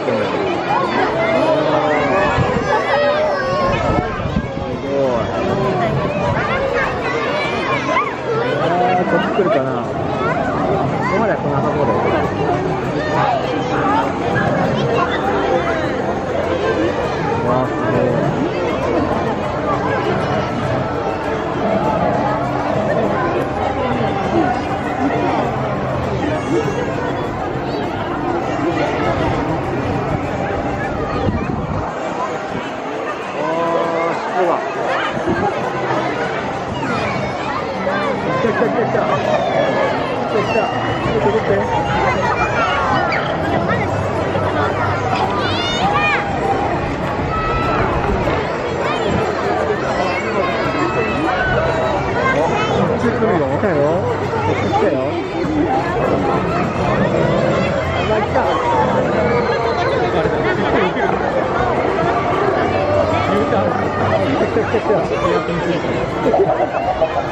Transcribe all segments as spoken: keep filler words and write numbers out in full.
ってんだよ。こっち来るかな。ここまでは来なさそうだよ。わあ、すごい。来た来た来た来た来た来た来た。取って取って。こっち来るよ。来たよ。こっち来たよ。あ、来た。あれだ。U ターン。来た来た来た。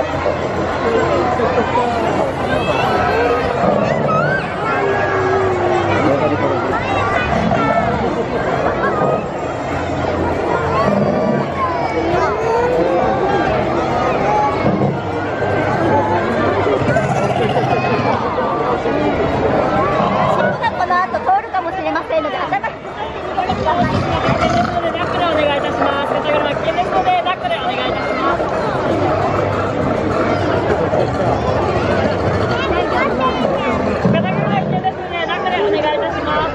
この後通るかもしれませんので、頭にご注意ください。ダックでお願いいたします。肩車危険ですので、ダックでお願いいたします。肩車危険ですので、ダックでお願いいたします。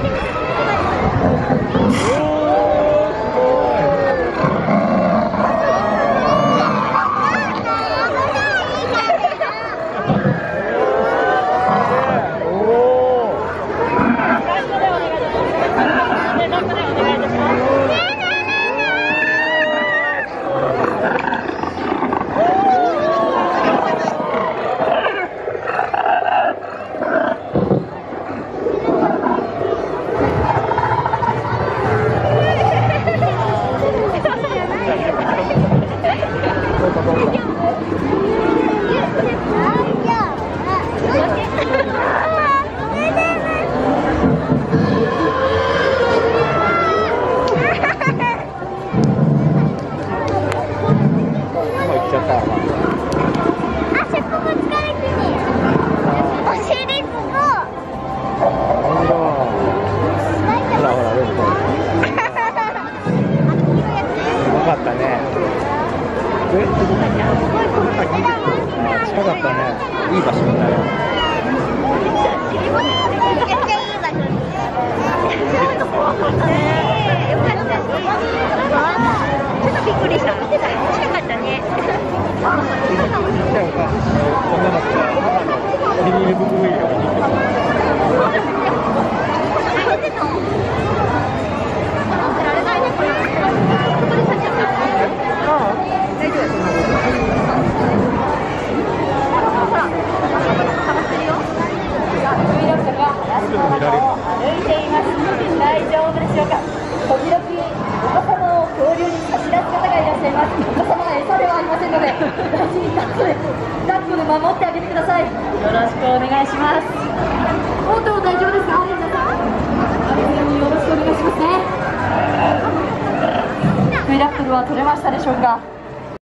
近かったね。いい場所だよ。ちょっとびっくりした。近かったね。女の子がビニール袋入れを見に行って大丈夫でしょうか。時々お子様を恐竜に差し出す方がいらっしゃいます。お子様は餌ではありませんので、大事に抱っこで抱っこで守ってあげてください。よろしくお願いします。本当大丈夫ですか。皆さんよろしくお願いしますね。フイラップルは取れましたでしょうか。